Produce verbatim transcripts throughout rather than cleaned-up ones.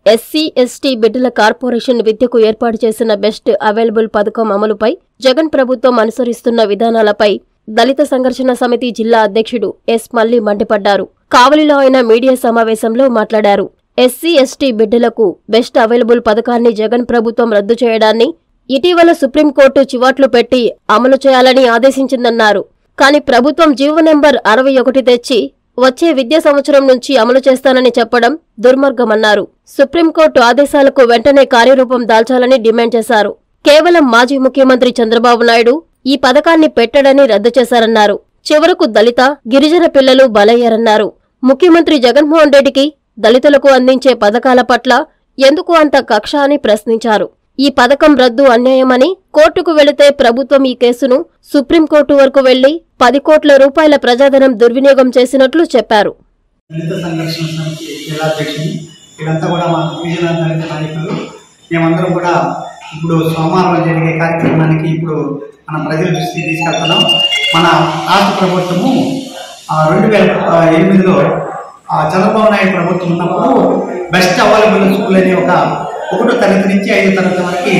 SC ST బిడ్డల corporation విద్యకు ఏర్పాటు చేసిన బెస్ట్ అవైలబుల్ పథకం అమలుపై జగన్ ప్రభుత్వం అనుసరిస్తున్న విధానాలపై దళిత సంఘర్షణ సమితి జిల్లా అధ్యక్షుడు ఎస్ మల్లి మండిపడ్డారు. కావలిలో ఆయన మీడియా సమావేశంలో మాట్లాడారు. ఎస్సీ ఎస్టీ బిడ్డలకు బెస్ట్ అవైలబుల్ పథకాన్ని జగన్ ప్రభుత్వం రద్దు చేయడాన్ని ఇటీవల సుప్రీంకోర్టు చివాట్లు పెట్టి అమలు చేయాలని ఆదేశించిందన్నారు. కానీ ప్రభుత్వం జీవో నెంబర్ అరవై ఒకటి తెచ్చి వచ్చే విద్యా సంవత్సరం నుంచి అమలు చేస్తానని చెప్పడం దుర్మార్గమన్నారు. సుప్రీంకోర్టు ఆదేశాలకు వెంటనే కార్యరూపం దాల్చాలని డిమాండ్ చేశారు. కేవలం మాజీ ముఖ్యమంత్రి చంద్రబాబు నాయుడు ఈ పథకాన్ని పెట్టడని రద్దు చేశారన్నారు. చివరకు దళిత, గిరిజన పిల్లలు బలయ్యారన్నారు. ముఖ్యమంత్రి జగన్మోహన్ రెడ్డికి దళితులకు అందించే పథకాల పట్ల ఎందుకు అంత కక్ష అని ప్రశ్నించారు. ఈ పథకం రద్దు అన్యాయమని, కోర్టుకు వెళితే ప్రభుత్వం ఈ కేసును సుప్రీంకోర్టు వరకు వెళ్లి పది కోట్ల రూపాయల ప్రజాధనం దుర్వినియోగం చేసినట్లు చెప్పారు. దళిత సంఘర్షణ సమితి జిల్లా అధ్యక్షుడు, ఇదంతా కూడా మా గిరిజన దళిత నాయకులు, మేమందరం కూడా ఇప్పుడు సోమవారం జరిగే కార్యక్రమానికి ఇప్పుడు మన ప్రజల దృష్టికి తీసుకెళ్తున్నాం. మన రాష్ట్ర ప్రభుత్వము రెండు వేల ఎనిమిదిలో చంద్రబాబు నాయుడు ప్రభుత్వం ఉన్నప్పుడు బెస్ట్ అవైలబుల్ స్కూల్ అనే ఒక ఒకటో తరగతి నుంచి ఐదో తరగతి వరకు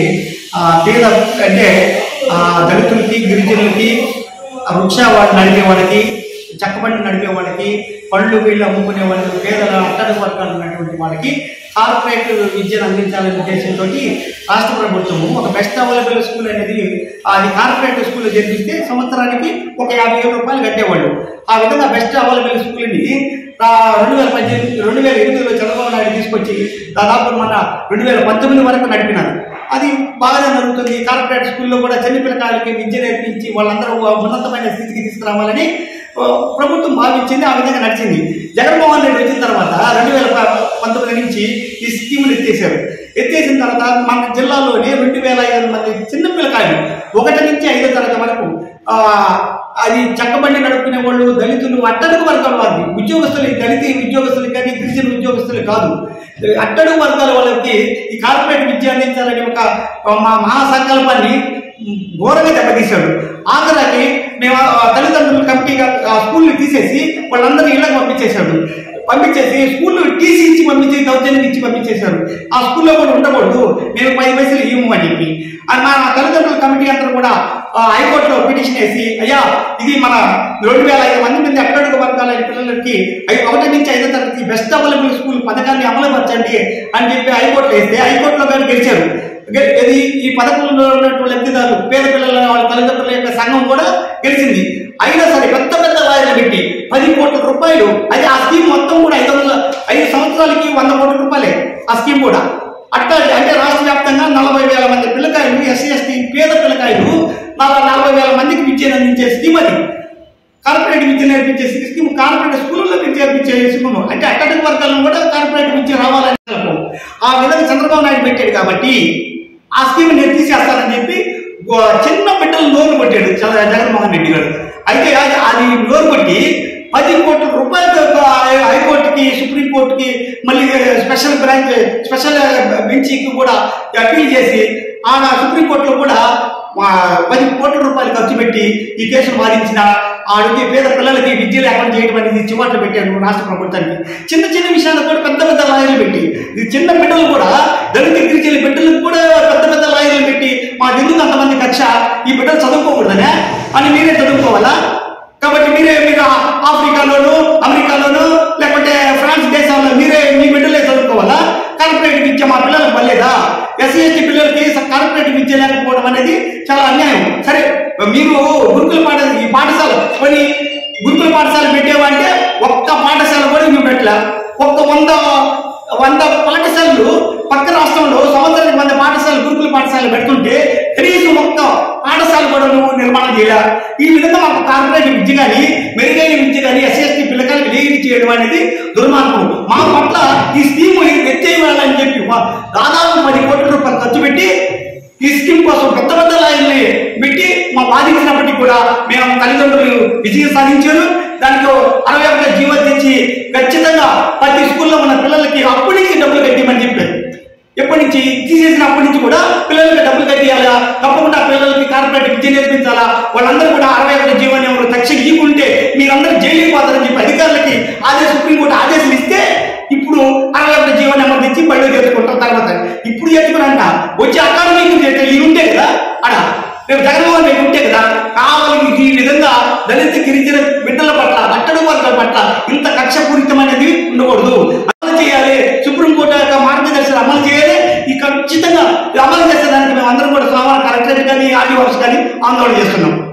పేద అంటే దళితులకి, గిరిజనులకి, వృక్ష వాడు నడిపే వాళ్ళకి, చక్కబండి నడిపే వాళ్ళకి, పళ్ళు వీళ్ళు అమ్ముకునే వాళ్ళకి, పేదల అట్టడుగు వర్గాలు ఉన్నటువంటి వాళ్ళకి కార్పొరేట్ విద్యను అందించాలనే ఉద్దేశంతో రాష్ట్ర ప్రభుత్వము ఒక బెస్ట్ అవైలబుల్ స్కూల్ అనేది అది కార్పొరేట్ స్కూల్లో జరిపిస్తే సంవత్సరానికి ఒక యాభై వేల రూపాయలు కట్టేవాళ్ళు. ఆ విధంగా బెస్ట్ అవైలబుల్ స్కూల్ని రెండు వేల పద్దెనిమిది రెండు వేల ఎనిమిదిలో చంద్రబాబు నాయుడు తీసుకొచ్చి దాదాపు మన రెండు వేల పంతొమ్మిది వరకు నడిపినారు. అది బాగానే జరుగుతుంది. కార్పొరేట్ స్కూల్లో కూడా చిన్నపిల్లకాయలకి విద్య నేర్పించి వాళ్ళందరూ ఉన్నతమైన స్థితికి తీసుకురావాలని ప్రభుత్వం భావించింది. ఆ విధంగా నడిచింది. జగన్మోహన్ రెడ్డి వచ్చిన తర్వాత రెండు వేల పంతొమ్మిది నుంచి ఈ స్కీములు ఎత్తేసారు. ఎత్తేసిన తర్వాత మన జిల్లాలోని రెండు వేల ఐదు వందల మంది చిన్నపిల్లకాయలు ఒకటి నుంచి ఐదో తరగతి వరకు అది చక్కబండి నడుపుకునే వాళ్ళు, దళితులు, అట్టడుగు వర్గాల వారికి, ఉద్యోగస్తులు, దళిత ఉద్యోగస్తులు కానీ గిరిజన ఉద్యోగస్తులు కాదు, అట్టడుగు వర్గాల వాళ్ళకి ఈ కార్పొరేట్ విద్య అందించాలని ఒక మా మహాసంకల్పాన్ని ఘోరంగా దెబ్బతీశాడు. ఆఖరికి మేము తల్లిదండ్రుల కమిటీగా స్కూల్ని తీసేసి వాళ్ళందరినీ ఇళ్లకు పంపించేశాడు. పంపించేసి స్కూల్లో టీసీ ఇచ్చి పంపించి దౌర్జన్యం ఇచ్చి పంపించేశారు. ఆ స్కూల్లో కూడా ఉండకూడదు, మేము పది పైసలు ఇవ్వము అని చెప్పి మా తల్లిదండ్రుల కమిటీ అందరూ కూడా హైకోర్టులో పిటిషన్ వేసి, అయ్యా ఇది మన రెండు వేల ఐదు మంది మంది అట్టడుగు వర్గాల పిల్లలకి ఒకటి నుంచి ఐదో తరగతి బెస్ట్ అవైలబుల్ స్కూల్ పథకాన్ని అమలుపరచండి అని చెప్పి హైకోర్టులో వేస్తే హైకోర్టులో కానీ గెలిచారు. ఇది ఈ పథకంలో ఉన్నటువంటి లబ్ధిదారులు, పేద పిల్లల వాళ్ళ తల్లిదండ్రుల యొక్క సంఘం కూడా గెలిచింది. అయినా సరే పెద్ద పెద్ద లాయర్లు పెట్టి పది కోట్ల రూపాయలు, అది ఆ స్కీమ్ మొత్తం కూడా ఐదు వందల ఐదు సంవత్సరాలకి వంద కోట్ల రూపాయలే ఆ స్కీమ్ కూడా. అట్లా అంటే రాష్ట్ర వ్యాప్తంగా నలభై వేల మంది పిల్లకాయలు, ఎస్సీ ఎస్టీ పేద పిల్లకాయలు నలభై వేల మందికి విద్యను అందించే స్కీమ్ అది. కార్పొరేట్ విద్య నేర్పించే స్కీమ్, కార్పొరేట్ స్కూళ్ళలో విద్య నేర్పించే స్కీమ్ అంటే అట్టడుగు వర్గాలను కూడా కార్పొరేట్ విద్య రావాలని ఆ విధంగా చంద్రబాబు నాయుడు పెట్టాడు. కాబట్టి ఆ స్కీమ్ నేను తీసేస్తానని చెప్పి చిన్న బిడ్డలు నోరు కొట్టాడు జగన్మోహన్ రెడ్డి గారు. అయితే అది నోరు కొట్టి పది కోట్ల రూపాయలతో హైకోర్టుకి, సుప్రీంకోర్టుకి, మళ్ళీ స్పెషల్ బ్రాంచ్ స్పెషల్ బెంచ్కి కూడా అప్పీల్ చేసి ఆ సుప్రీంకోర్టులో కూడా పది కోట్ల రూపాయలు ఖర్చు పెట్టి ఈ కేసును వాదించిన ఆడికి పేద పిల్లలకి విద్య లేకుండా చేయడం అనేది చివాట్లు పెట్టారు రాష్ట్ర ప్రభుత్వానికి. చిన్న చిన్న విషయాలు కూడా పెద్ద పెద్ద లాయర్లు పెట్టి, చిన్న బిడ్డలు కూడా దళిత గిరిజన బిడ్డలకు కూడా పెద్ద పెద్ద లాయర్లు పెట్టి మా ఎందుకు అంతమంది కక్ష, ఈ బిడ్డలు చదువుకోకూడదనే అని మీరే చదువుకోవాలా? కాబట్టి మీరే మీరు ఆఫ్రికాలోను, అమెరికాలోను, లేకపోతే ఫ్రాన్స్ దేశాల్లో మీరే మీ బిడ్డలే చదువుకోవాలా? కార్పొరేట్ విద్య మా పిల్లలకు పర్లేదా? ఎస్సీ ఎస్టీ పిల్లలకి కార్పొరేట్ విద్య లేకపోవడం అనేది చాలా అన్యాయం. సరే మీరు గురుకుల పాఠ ఈ పాఠశాల కొన్ని గురుకుల పాఠశాల పెట్టేవంటే ఒక్క పాఠశాల కూడా మేము పెట్టలే. ఒక్క వంద వంద పాఠశాలలు పక్క రాష్ట్రంలో సంవత్సరానికి వంద పాఠశాలలు గురుకుల పాఠశాలలు పెడుతుంటే కనీసం ఒక్క పాఠశాల కూడా నువ్వు నిర్మాణం చేయలే. ఈ విధంగా మాకు కార్పొరేట్ విద్య కానీ మెరుగైన విద్య కానీ ఎస్సీ ఎస్టీ పిల్లకాయలకు లేని చేయడం అనేది దుర్మార్గం. మా పట్ల ఈ స్కీమ్ ఎత్తేయాలని చెప్పి దాదాపు పది కోట్ల రూపాయలు ఖర్చు పెట్టి ఈ స్కీమ్ కోసం పెద్ద పెద్ద లాయర్ని పెట్టి మా వాదించినప్పటికీ కూడా మేము తల్లిదండ్రులు విజయం సాధించారు. దానికి అరవై ఒకటి జీవో తెచ్చి ఖచ్చితంగా ప్రతి స్కూల్లో ఉన్న పిల్లలకి అప్పటి నుంచి డబ్బులు కట్టిమని చెప్పారు. ఎప్పటి నుంచి తీసేసినప్పటి నుంచి కూడా పిల్లలకి డబ్బులు కట్టియాలా, తప్పకుండా పిల్లలకి కార్పొరేట్ విద్య నేర్పించాలా. వాళ్ళందరూ కూడా అరవై ఒకటి జీవోని ఎవరు తక్షణ ఇవ్వకుంటే మీరందరూ జైలుకి పోతారని చెప్పి అధికారులకి ఆదేశ సుప్రీంకోర్టు ఆదేశాలు ఇస్తే ఇప్పుడు అరవై ఒకటి జీవో నెంబర్ తెచ్చి బయట తెచ్చుకుంటారు. రేపు జగన్మోహన్ రెడ్డి ఉంటే కదా కావాలి ఈ విధంగా దళిత గిరిజన బిడ్డల పట్ల అట్టడు వర్గాల పట్ల ఇంత కక్షపూరితమైనది ఉండకూడదు. అమలు చేయాలి, సుప్రీంకోర్టు యొక్క మార్గదర్శనం అమలు చేయాలి. ఈ ఖచ్చితంగా అమలు చేసేదానికి మేము అందరం కూడా సోమవారం కలెక్టరేట్ కానీ ఆర్డీఓస్ కానీ ఆందోళన చేస్తున్నాం.